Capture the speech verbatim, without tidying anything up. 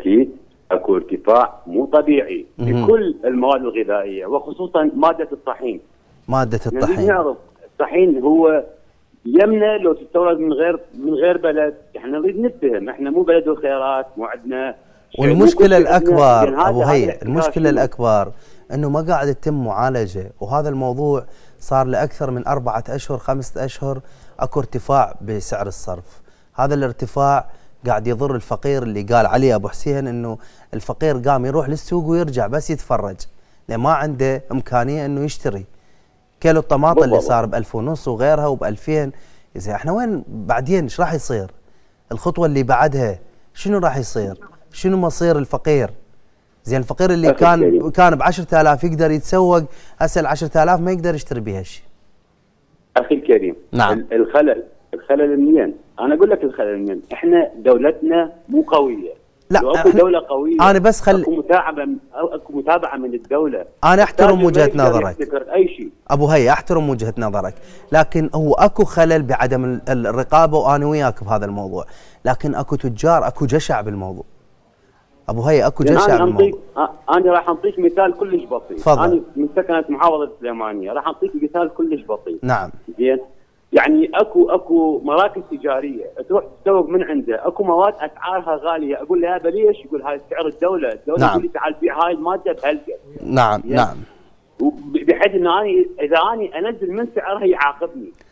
اكيد اكو ارتفاع مو طبيعي في كل المواد الغذائيه وخصوصا ماده الطحين. ماده الطحين يعني نعرف الطحين هو يمنى لو تستورد من غير من غير بلد، احنا نريد نتهم، احنا مو بلد الخيرات، مو عندنا. والمشكله الاكبر ابو هيا، المشكله الاكبر انه ما قاعد يتم معالجه، وهذا الموضوع صار لاكثر من اربعه اشهر خمسه اشهر اكو ارتفاع بسعر الصرف. هذا الارتفاع قاعد يضر الفقير اللي قال عليه ابو حسين انه الفقير قام يروح للسوق ويرجع بس يتفرج، لان ما عنده امكانيه انه يشتري. كيلو الطماطم اللي صار بألف ونص وغيرها وبألفين، زين احنا وين بعدين ايش راح يصير؟ الخطوه اللي بعدها شنو راح يصير؟ شنو مصير الفقير؟ زين الفقير اللي كان كان ب عشرة آلاف يقدر يتسوق، هسه ال عشرة آلاف ما يقدر يشتري بها شيء. اخي الكريم، نعم. الخلل الخلل منين؟ انا اقول لك الخلل منين؟ احنا دولتنا مو قويه. لا لو اكو دوله قويه انا بس خل اكو متابعه اكو متابعه من الدوله. انا احترم وجهه نظرك اي شيء ابو هيا، احترم وجهه نظرك، لكن هو اكو خلل بعدم الرقابه وانا وياك بهذا الموضوع، لكن اكو تجار، اكو جشع بالموضوع ابو هيا، اكو جشع بالموضوع. انا راح اعطيك مثال كلش بسيط. فضل. انا من سكنه محافظه السليمانيه، راح اعطيك مثال كلش بسيط. نعم. زين، يعني اكو اكو مراكز تجاريه تروح تستوق من عنده، اكو مواد اسعارها غاليه، اقول له هذا ليش؟ يقول هاي سعر الدوله، الدوله نعم. تقول لي تعال بيع هاي الماده بهالقد. نعم. نعم. بحيث ان انا اذا انا انزل من سعرها يعاقبني.